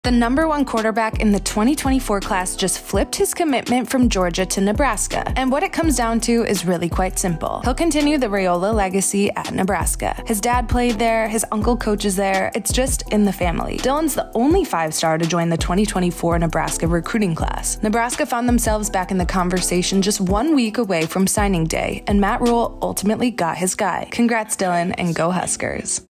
The #1 quarterback in the 2024 class just flipped his commitment from Georgia to Nebraska, and what it comes down to is really quite simple. He'll continue the Raiola legacy at Nebraska. His dad played there, his uncle coaches there, it's just in the family. Dylan's the only 5-star to join the 2024 Nebraska recruiting class. Nebraska found themselves back in the conversation just 1 week away from signing day, and Matt Rhule ultimately got his guy. Congrats, Dylan, and go Huskers.